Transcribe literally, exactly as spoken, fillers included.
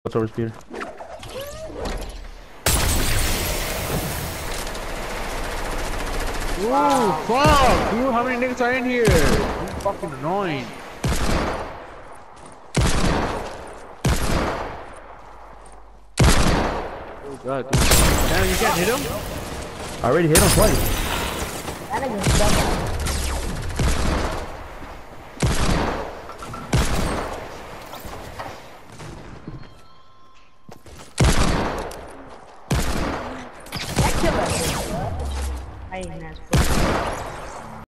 What's over speeder? Ooh, fuck, dude, how many niggas are in here? This is fucking annoying. Oh god, dude. Damn, you can't hit him? I already hit him twice. That nigga's double. I ain't that